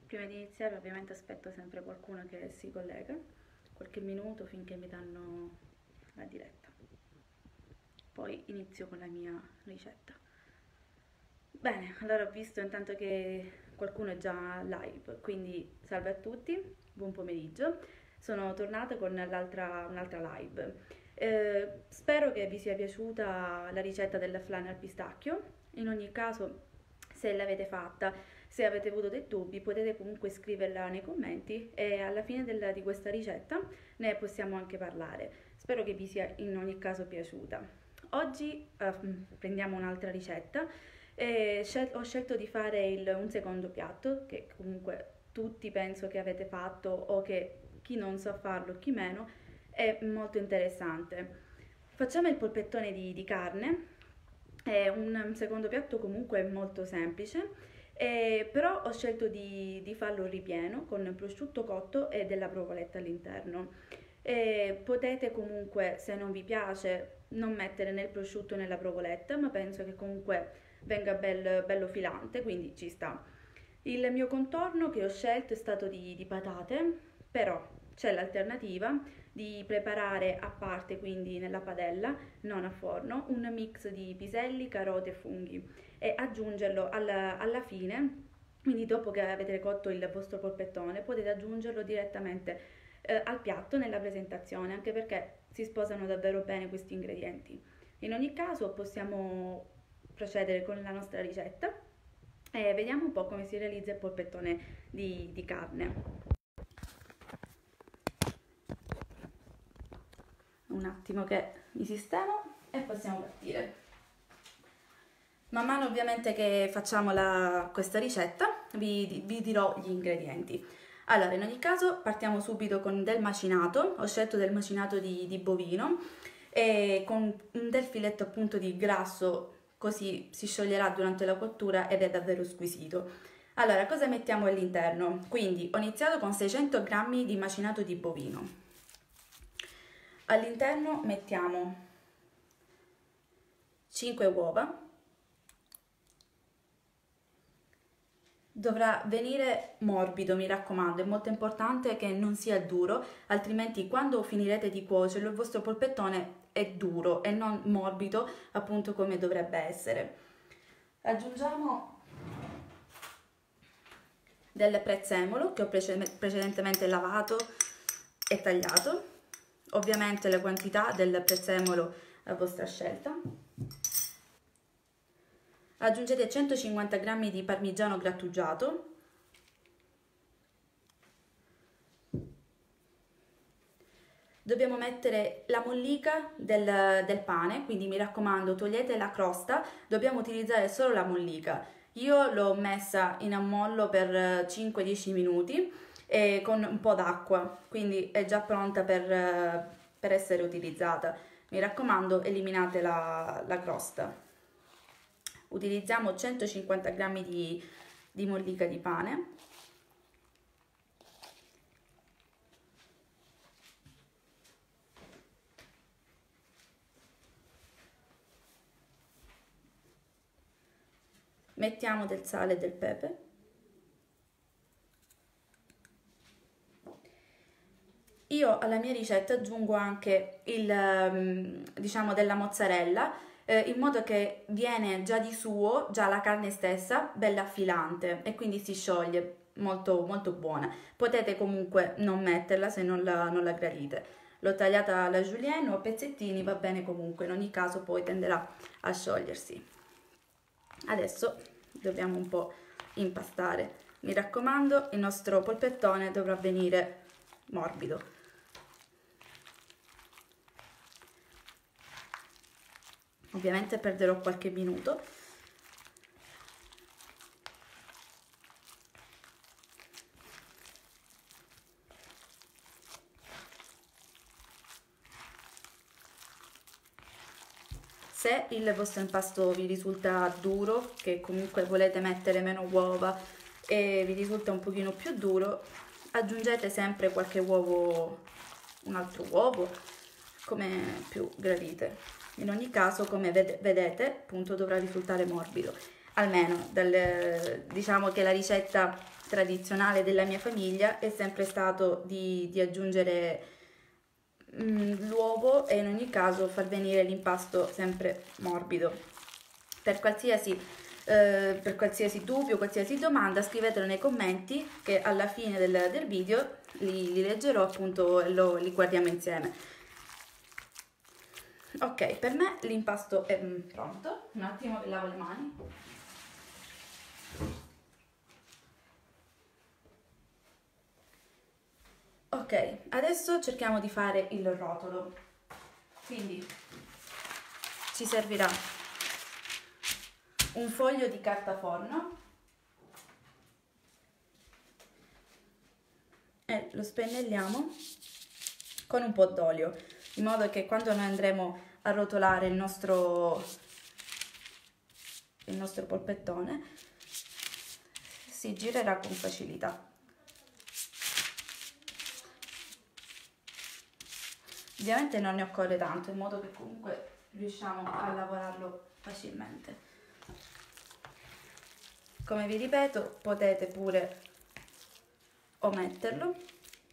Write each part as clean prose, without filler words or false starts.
Prima di iniziare ovviamente aspetto sempre qualcuno che si collega, qualche minuto finché mi danno la diretta. Poi inizio con la mia ricetta. Bene, allora ho visto intanto che qualcuno è già live, quindi salve a tutti, buon pomeriggio. Sono tornata con un'altra live. Spero che vi sia piaciuta la ricetta del flan al pistacchio. In ogni caso, se l'avete fatta, se avete avuto dei dubbi, potete comunque scriverla nei commenti e alla fine di questa ricetta ne possiamo anche parlare. Spero che vi sia in ogni caso piaciuta. Oggi prendiamo un'altra ricetta e ho scelto di fare un secondo piatto che comunque tutti penso che avete fatto o che chi non sa farlo, chi meno, è molto interessante. Facciamo il polpettone di carne, è un secondo piatto comunque molto semplice, però ho scelto di farlo ripieno con prosciutto cotto e della provoletta all'interno. Potete comunque, se non vi piace, non mettere né il prosciutto né la provoletta, ma penso che comunque venga bello filante, quindi ci sta. Il mio contorno che ho scelto è stato di patate, però c'è l'alternativa di preparare a parte, quindi nella padella, non a forno, un mix di piselli, carote e funghi e aggiungerlo alla fine, quindi dopo che avete cotto il vostro polpettone potete aggiungerlo direttamente al piatto nella presentazione, anche perché si sposano davvero bene questi ingredienti. In ogni caso possiamo procedere con la nostra ricetta e vediamo un po' come si realizza il polpettone di carne. Un attimo che mi sistemo e possiamo partire. Man mano ovviamente che facciamo questa ricetta vi dirò gli ingredienti. Allora, in ogni caso partiamo subito con del macinato. Ho scelto del macinato di bovino e con del filetto appunto di grasso, così si scioglierà durante la cottura ed è davvero squisito. Allora, cosa mettiamo all'interno? Quindi ho iniziato con 600 g di macinato di bovino. All'interno mettiamo 5 uova. Dovrà venire morbido, mi raccomando, è molto importante che non sia duro, altrimenti quando finirete di cuocerlo il vostro polpettone è duro e non morbido, appunto come dovrebbe essere. Aggiungiamo del prezzemolo che ho precedentemente lavato e tagliato, ovviamente la quantità del prezzemolo a vostra scelta. Aggiungete 150 g di parmigiano grattugiato, dobbiamo mettere la mollica del pane, quindi mi raccomando togliete la crosta, dobbiamo utilizzare solo la mollica. Io l'ho messa in ammollo per 5-10 minuti e con un po' d'acqua, quindi è già pronta per essere utilizzata. Mi raccomando eliminate la crosta. Utilizziamo 150 g di mollica di pane. Mettiamo del sale e del pepe. Io alla mia ricetta aggiungo anche diciamo della mozzarella, in modo che viene già di suo, già la carne stessa, bella filante e quindi si scioglie, molto, molto buona. Potete comunque non metterla se non la gradite. L'ho tagliata alla julienne o a pezzettini, va bene comunque, in ogni caso poi tenderà a sciogliersi. Adesso dobbiamo un po' impastare. Mi raccomando, il nostro polpettone dovrà venire morbido. Ovviamente perderò qualche minuto. Se il vostro impasto vi risulta duro, che comunque volete mettere meno uova e vi risulta un pochino più duro, aggiungete sempre qualche uovo, un altro uovo, come più gradite. In ogni caso, come vedete, appunto dovrà risultare morbido. Almeno, diciamo che la ricetta tradizionale della mia famiglia è sempre stato di aggiungere l'uovo e in ogni caso far venire l'impasto sempre morbido. Per qualsiasi dubbio, qualsiasi domanda, scrivetelo nei commenti che alla fine del video li leggerò appunto e li guardiamo insieme. Ok, per me l'impasto è pronto. Un attimo che lavo le mani. Ok, adesso cerchiamo di fare il rotolo. Quindi ci servirà un foglio di carta forno e lo spennelliamo con un po' d'olio, in modo che quando noi andremo a rotolare il nostro polpettone si girerà con facilità. Ovviamente non ne occorre tanto, in modo che comunque riusciamo a lavorarlo facilmente. Come vi ripeto, potete pure ometterlo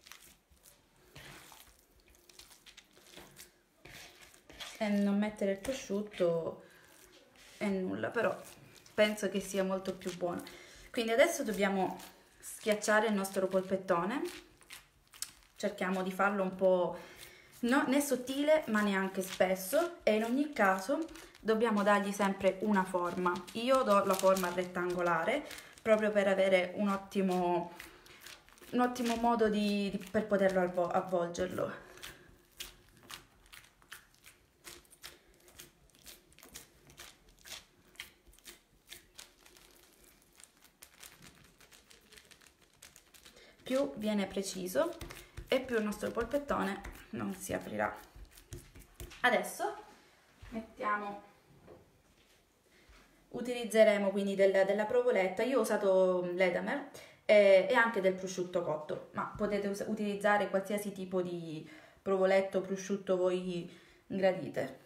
e non mettere il prosciutto e nulla, però penso che sia molto più buono. Quindi adesso dobbiamo schiacciare il nostro polpettone. Cerchiamo di farlo un po' né sottile ma neanche spesso, e in ogni caso dobbiamo dargli sempre una forma. Io do la forma rettangolare proprio per avere un ottimo modo per poterlo avvolgerlo. Più viene preciso e più il nostro polpettone non si aprirà. Adesso utilizzeremo quindi della provoletta. Io ho usato l'Edamer e anche del prosciutto cotto, ma potete utilizzare qualsiasi tipo di provoletto, prosciutto voi gradite.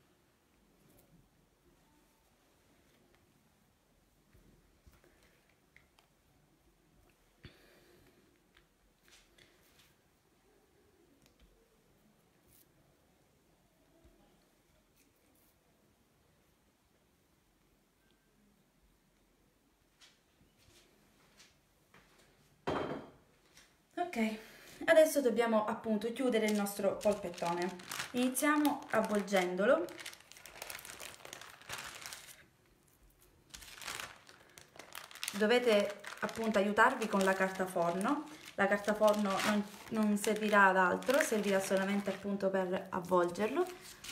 Ok, adesso dobbiamo appunto chiudere il nostro polpettone. Iniziamo avvolgendolo. Dovete appunto aiutarvi con la carta forno. La carta forno non servirà ad altro, servirà solamente appunto per avvolgerlo.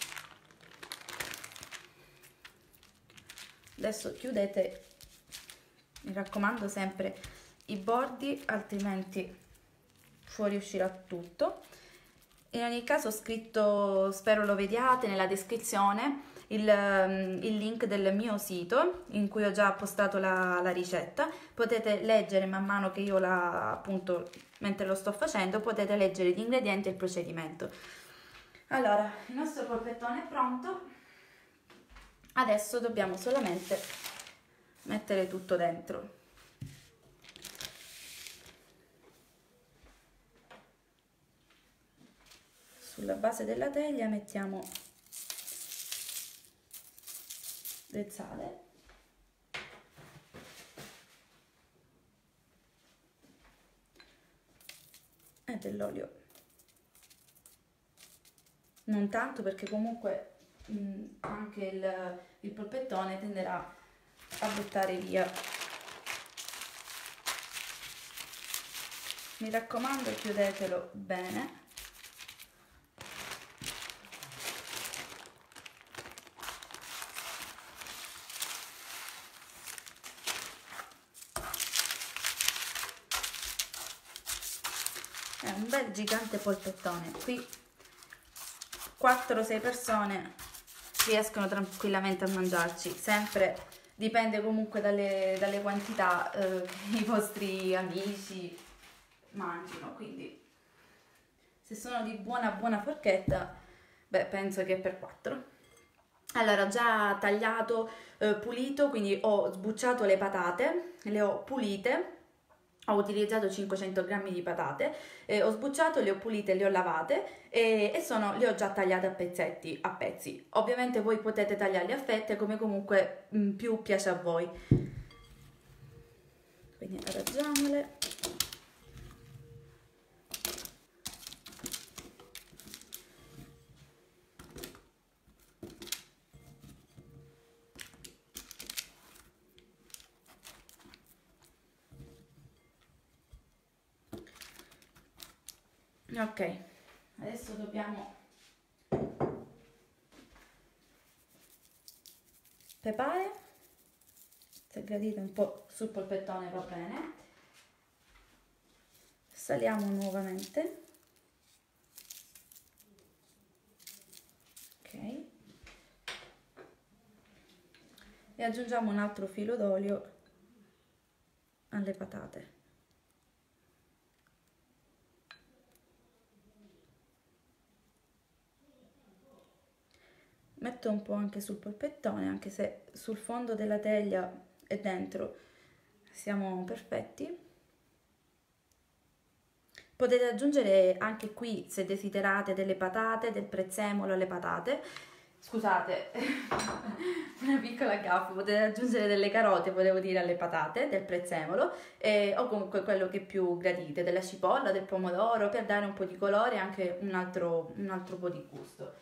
Adesso chiudete, mi raccomando, sempre i bordi, altrimenti fuoriuscirà tutto. In ogni caso ho scritto, spero lo vediate nella descrizione, il link del mio sito in cui ho già postato la ricetta. Potete leggere man mano che io appunto, mentre lo sto facendo, potete leggere gli ingredienti e il procedimento. Allora, il nostro polpettone è pronto. Adesso dobbiamo solamente mettere tutto dentro. Sulla base della teglia mettiamo del sale e dell'olio. Non tanto, perché comunque anche il polpettone tenderà a buttare via. Mi raccomando, chiudetelo bene. È un bel gigante polpettone. Qui 4-6 persone riescono tranquillamente a mangiarci. Sempre dipende comunque dalle quantità che i vostri amici mangino. Quindi se sono di buona forchetta, beh, penso che è per 4. Allora, ho già tagliato, pulito, quindi ho sbucciato le patate, le ho pulite Ho utilizzato 500 grammi di patate, ho sbucciato, le ho pulite, le ho lavate le ho già tagliate a pezzetti, a pezzi. Ovviamente voi potete tagliarle a fette come comunque più piace a voi. Quindi arrangiamole. Ok, adesso dobbiamo pepare, se gradite un po' sul polpettone va bene, saliamo nuovamente, ok, e aggiungiamo un altro filo d'olio alle patate. Metto un po' anche sul polpettone, anche se sul fondo della teglia e dentro siamo perfetti. Potete aggiungere anche qui, se desiderate, delle patate, del prezzemolo alle patate. Scusate, una piccola gaffa, potete aggiungere delle carote, volevo dire, alle patate, del prezzemolo, o comunque quello che più gradite, della cipolla, del pomodoro, per dare un po' di colore e anche un altro po' di gusto.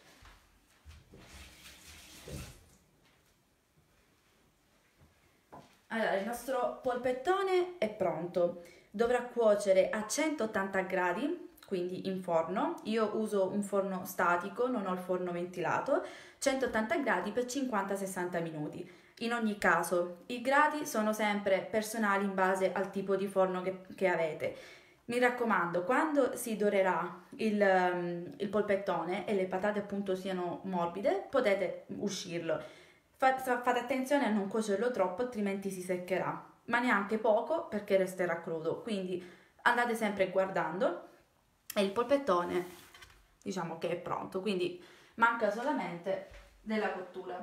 Allora, il nostro polpettone è pronto, dovrà cuocere a 180 gradi, quindi in forno. Io uso un forno statico, non ho il forno ventilato, 180 gradi per 50-60 minuti. In ogni caso, i gradi sono sempre personali in base al tipo di forno che avete. Mi raccomando, quando si dorerà il polpettone e le patate appunto siano morbide, potete uscirlo. Fate attenzione a non cuocerlo troppo, altrimenti si seccherà, ma neanche poco perché resterà crudo. Quindi andate sempre guardando e il polpettone diciamo che è pronto, quindi manca solamente della cottura.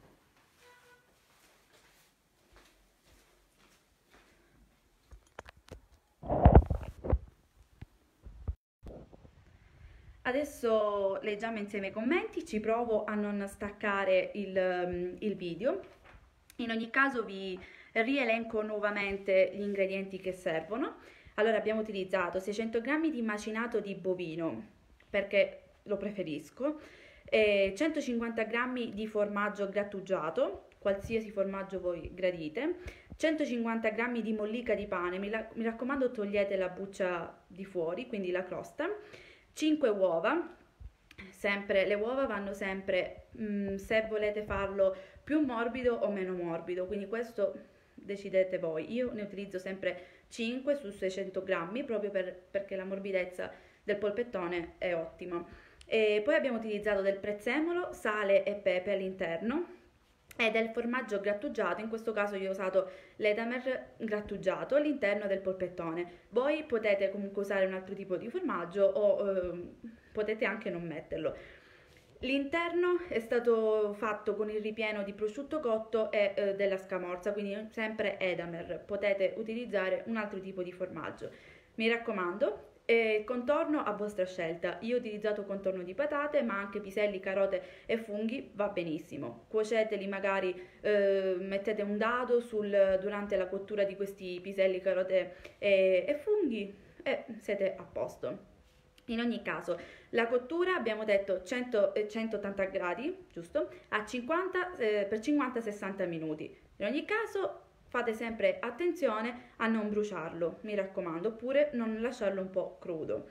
Adesso leggiamo insieme i commenti, ci provo a non staccare il video. In ogni caso vi rielenco nuovamente gli ingredienti che servono. Allora abbiamo utilizzato 600 g di macinato di bovino, perché lo preferisco, 150 g di formaggio grattugiato, qualsiasi formaggio voi gradite, 150 g di mollica di pane, mi raccomando togliete la buccia di fuori, quindi la crosta, 5 uova, sempre, le uova vanno sempre, se volete farlo più morbido o meno morbido, quindi questo decidete voi. Io ne utilizzo sempre 5 su 600 grammi proprio perché la morbidezza del polpettone è ottima. E poi abbiamo utilizzato del prezzemolo, sale e pepe all'interno e del formaggio grattugiato, in questo caso io ho usato l'Edamer grattugiato all'interno del polpettone. Voi potete comunque usare un altro tipo di formaggio o potete anche non metterlo. L'interno è stato fatto con il ripieno di prosciutto cotto e della scamorza, quindi sempre Edamer. Potete utilizzare un altro tipo di formaggio. Mi raccomando, contorno a vostra scelta. Io ho utilizzato contorno di patate, ma anche piselli, carote e funghi va benissimo. Cuoceteli, magari mettete un dado durante la cottura di questi piselli, carote e funghi e siete a posto. In ogni caso, la cottura abbiamo detto 180 gradi, giusto? Per 50-60 minuti. In ogni caso fate sempre attenzione a non bruciarlo, mi raccomando, oppure non lasciarlo un po' crudo.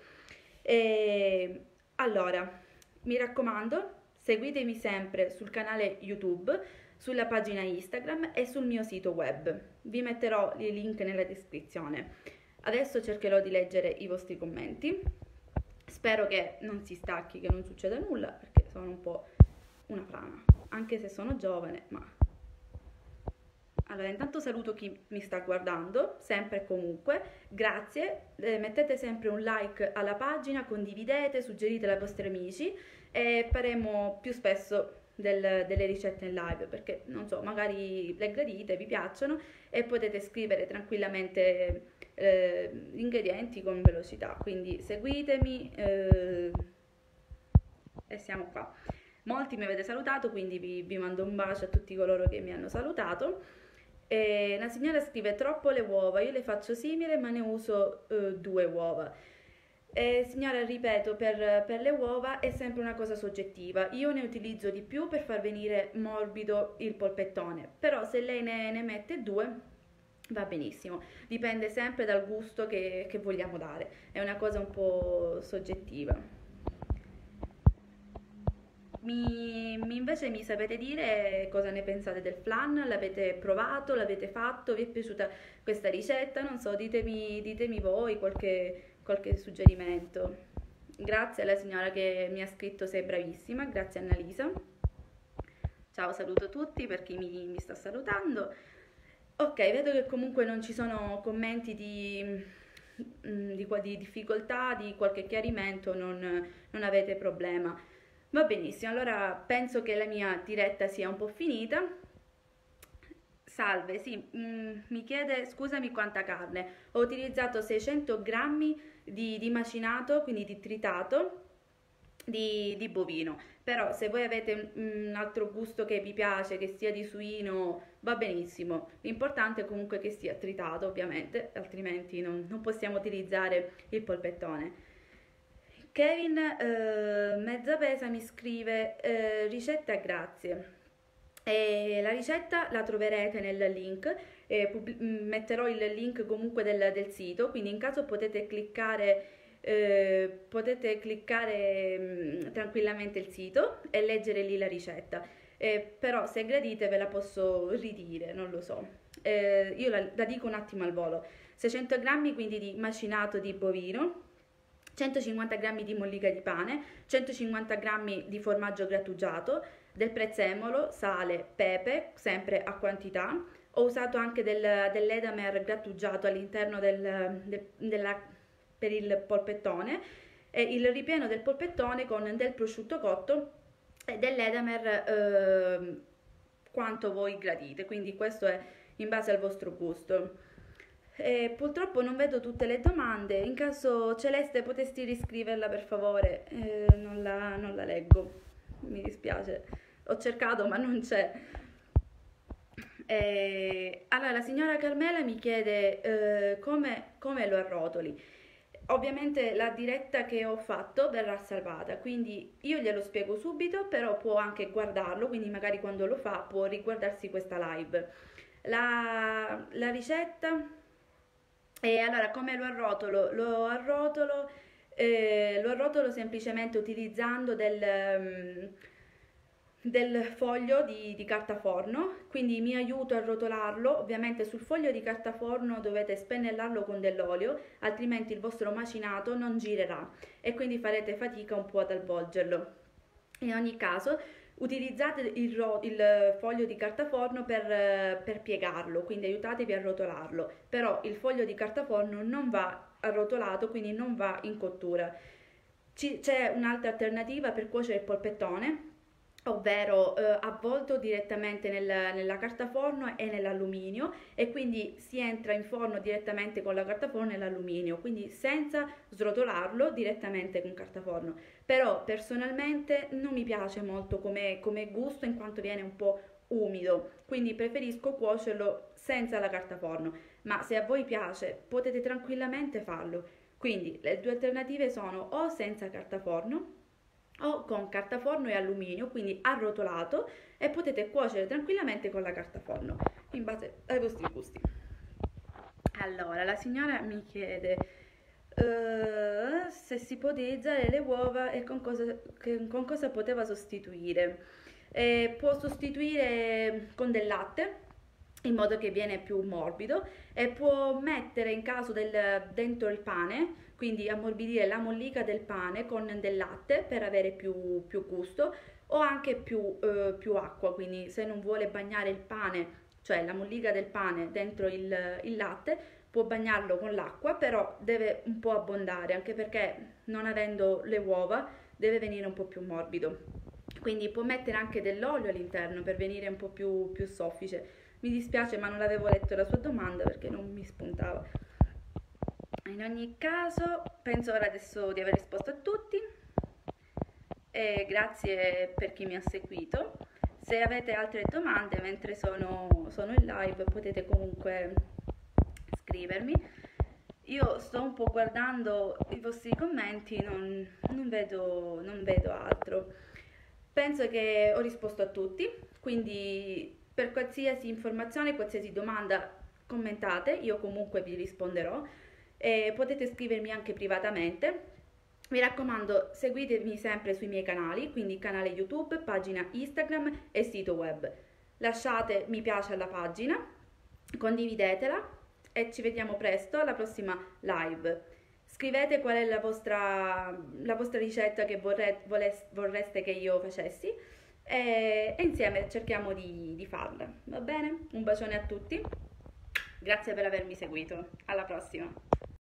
Allora, mi raccomando, seguitemi sempre sul canale YouTube, sulla pagina Instagram e sul mio sito web. Vi metterò i link nella descrizione. Adesso cercherò di leggere i vostri commenti. Spero che non si stacchi, che non succeda nulla, perché sono un po' una frana, anche se sono giovane, ma... Allora, intanto saluto chi mi sta guardando, sempre e comunque, grazie, mettete sempre un like alla pagina, condividete, suggeritela ai vostri amici e faremo più spesso delle ricette in live, perché non so, magari le gradite, vi piacciono e potete scrivere tranquillamente gli ingredienti con velocità. Quindi seguitemi e siamo qua. Molti mi avete salutato, quindi vi mando un bacio a tutti coloro che mi hanno salutato. La signora scrive troppo le uova, io le faccio simile ma ne uso 2 uova. Signora, ripeto, per le uova è sempre una cosa soggettiva. Io ne utilizzo di più per far venire morbido il polpettone, però se lei ne mette 2 va benissimo. Dipende sempre dal gusto che vogliamo dare. È una cosa un po' soggettiva. Invece mi sapete dire cosa ne pensate del flan? L'avete provato? L'avete fatto? Vi è piaciuta questa ricetta? Non so, ditemi voi qualche suggerimento. Grazie alla signora che mi ha scritto sei bravissima, grazie Annalisa. Ciao, saluto tutti per chi mi sta salutando. Ok, vedo che comunque non ci sono commenti di difficoltà, di qualche chiarimento, non avete problema. Va benissimo, allora penso che la mia diretta sia un po' finita. Salve, sì, mi chiede scusami quanta carne. Ho utilizzato 600 grammi di macinato, quindi di tritato di bovino. Però se voi avete un altro gusto che vi piace, che sia di suino, va benissimo. L'importante è comunque che sia tritato, ovviamente, altrimenti non possiamo utilizzare il polpettone. Kevin Mezzapesa mi scrive ricetta grazie. La ricetta la troverete nel link, metterò il link comunque del sito, quindi in caso potete cliccare tranquillamente il sito e leggere lì la ricetta. Però se gradite ve la posso ridire, non lo so. Io la dico un attimo al volo. 600 grammi quindi di macinato di bovino, 150 grammi di mollica di pane, 150 grammi di formaggio grattugiato, del prezzemolo, sale, pepe, sempre a quantità. Ho usato anche dell'edamer grattugiato all'interno per il polpettone e il ripieno del polpettone con del prosciutto cotto e dell'edamer quanto voi gradite, quindi questo è in base al vostro gusto. Purtroppo non vedo tutte le domande, in caso Celeste potessi riscriverla per favore, non la leggo, mi dispiace, ho cercato ma non c'è. Allora la signora Carmela mi chiede come lo arrotoli. Ovviamente la diretta che ho fatto verrà salvata, quindi io glielo spiego subito, però può anche guardarlo, quindi magari quando lo fa può riguardarsi questa live. La ricetta, e allora come lo arrotolo? Lo arrotolo semplicemente utilizzando del foglio di carta forno, quindi mi aiuto a rotolarlo. Ovviamente sul foglio di carta forno dovete spennellarlo con dell'olio, altrimenti il vostro macinato non girerà e quindi farete fatica un po' ad avvolgerlo. In ogni caso utilizzate il foglio di carta forno per piegarlo, quindi aiutatevi a rotolarlo, però il foglio di carta forno non va arrotolato, quindi non va in cottura. C'è un'altra alternativa per cuocere il polpettone, ovvero avvolto direttamente nella carta forno e nell'alluminio, e quindi si entra in forno direttamente con la carta forno e l'alluminio, quindi senza srotolarlo, direttamente con carta forno. Però personalmente non mi piace molto come gusto, in quanto viene un po' umido, quindi preferisco cuocerlo senza la carta forno, ma se a voi piace potete tranquillamente farlo. Quindi le due alternative sono o senza carta forno o con carta forno e alluminio, quindi arrotolato, e potete cuocere tranquillamente con la carta forno, in base ai vostri gusti. Allora, la signora mi chiede se si può utilizzare le uova e con cosa poteva sostituire. Può sostituire con del latte, in modo che viene più morbido, e può mettere in caso dentro il pane, quindi ammorbidire la mollica del pane con del latte per avere più gusto, o anche più acqua, quindi se non vuole bagnare il pane, cioè la mollica del pane dentro il latte, può bagnarlo con l'acqua, però deve un po' abbondare, anche perché non avendo le uova deve venire un po' più morbido. quindi può mettere anche dell'olio all'interno per venire un po' più soffice. Mi dispiace, ma non avevo letto la sua domanda perché non mi spuntava. In ogni caso, penso ora adesso di aver risposto a tutti e grazie per chi mi ha seguito. Se avete altre domande mentre sono in live potete comunque scrivermi. Io sto un po' guardando i vostri commenti, non vedo altro. Penso che ho risposto a tutti, quindi per qualsiasi informazione, qualsiasi domanda commentate, io comunque vi risponderò e potete scrivermi anche privatamente. Mi raccomando, seguitemi sempre sui miei canali, quindi canale YouTube, pagina Instagram e sito web. Lasciate mi piace alla pagina, condividetela e ci vediamo presto alla prossima live. Scrivete qual è la vostra ricetta che vorreste che io facessi e insieme cerchiamo di farla. Va bene? Un bacione a tutti, grazie per avermi seguito, alla prossima!